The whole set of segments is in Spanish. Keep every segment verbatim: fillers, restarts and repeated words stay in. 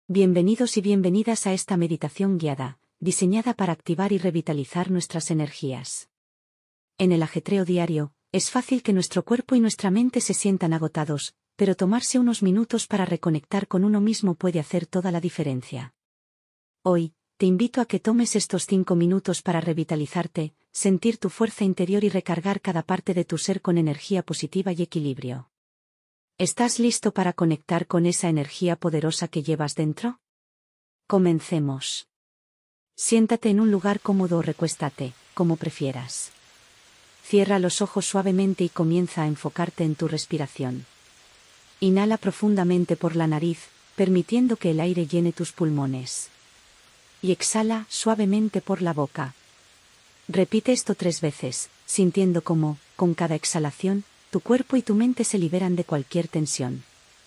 Bienvenidos y bienvenidas a esta meditación guiada, diseñada para activar y revitalizar nuestras energías. En el ajetreo diario, es fácil que nuestro cuerpo y nuestra mente se sientan agotados, pero tomarse unos minutos para reconectar con uno mismo puede hacer toda la diferencia. Hoy, te invito a que tomes estos cinco minutos para revitalizarte, sentir tu fuerza interior y recargar cada parte de tu ser con energía positiva y equilibrio. ¿Estás listo para conectar con esa energía poderosa que llevas dentro? Comencemos. Siéntate en un lugar cómodo o recuéstate, como prefieras. Cierra los ojos suavemente y comienza a enfocarte en tu respiración. Inhala profundamente por la nariz, permitiendo que el aire llene tus pulmones. Y exhala suavemente por la boca. Repite esto tres veces, sintiendo cómo, con cada exhalación, tu cuerpo y tu mente se liberan de cualquier tensión.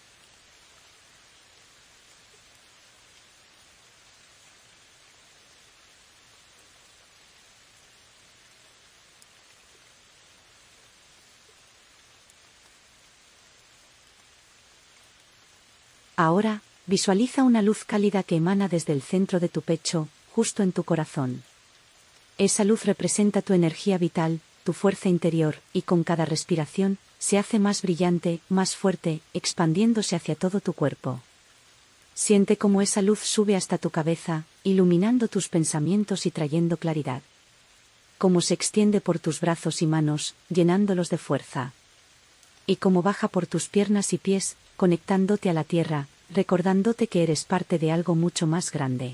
Ahora, visualiza una luz cálida que emana desde el centro de tu pecho, justo en tu corazón. Esa luz representa tu energía vital, tu fuerza interior, y con cada respiración, se hace más brillante, más fuerte, expandiéndose hacia todo tu cuerpo. Siente cómo esa luz sube hasta tu cabeza, iluminando tus pensamientos y trayendo claridad. Cómo se extiende por tus brazos y manos, llenándolos de fuerza. Y cómo baja por tus piernas y pies, conectándote a la tierra, recordándote que eres parte de algo mucho más grande.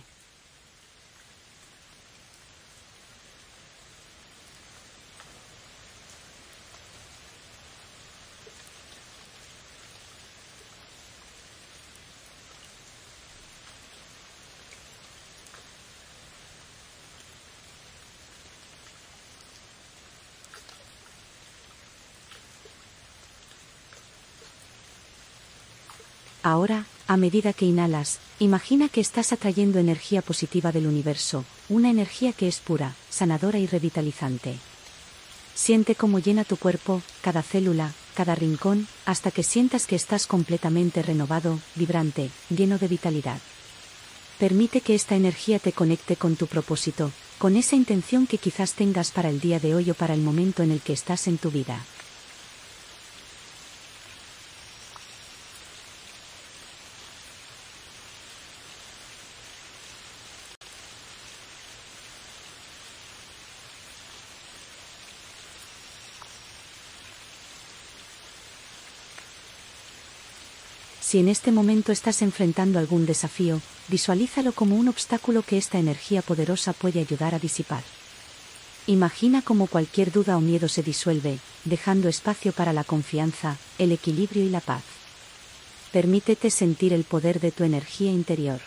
Ahora, a medida que inhalas, imagina que estás atrayendo energía positiva del universo, una energía que es pura, sanadora y revitalizante. Siente cómo llena tu cuerpo, cada célula, cada rincón, hasta que sientas que estás completamente renovado, vibrante, lleno de vitalidad. Permite que esta energía te conecte con tu propósito, con esa intención que quizás tengas para el día de hoy o para el momento en el que estás en tu vida. Si en este momento estás enfrentando algún desafío, visualízalo como un obstáculo que esta energía poderosa puede ayudar a disipar. Imagina cómo cualquier duda o miedo se disuelve, dejando espacio para la confianza, el equilibrio y la paz. Permítete sentir el poder de tu energía interior.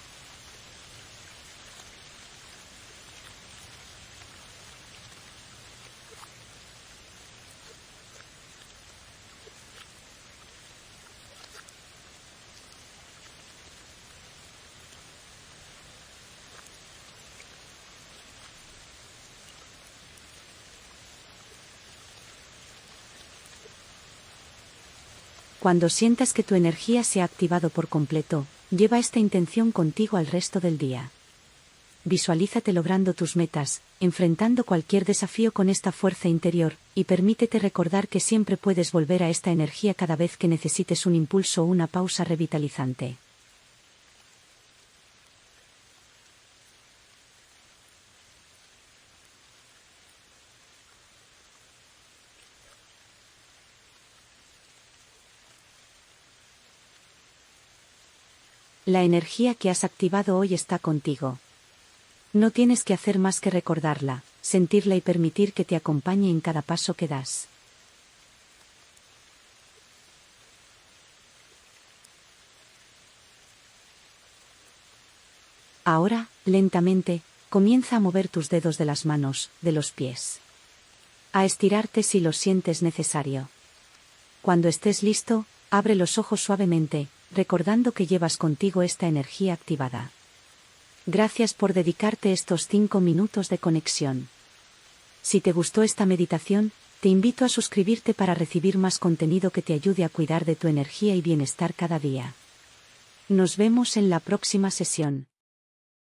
Cuando sientas que tu energía se ha activado por completo, lleva esta intención contigo al resto del día. Visualízate logrando tus metas, enfrentando cualquier desafío con esta fuerza interior, y permítete recordar que siempre puedes volver a esta energía cada vez que necesites un impulso o una pausa revitalizante. La energía que has activado hoy está contigo. No tienes que hacer más que recordarla, sentirla y permitir que te acompañe en cada paso que das. Ahora, lentamente, comienza a mover tus dedos de las manos, de los pies. A estirarte si lo sientes necesario. Cuando estés listo, abre los ojos suavemente, recordando que llevas contigo esta energía activada. Gracias por dedicarte estos cinco minutos de conexión. Si te gustó esta meditación, te invito a suscribirte para recibir más contenido que te ayude a cuidar de tu energía y bienestar cada día. Nos vemos en la próxima sesión.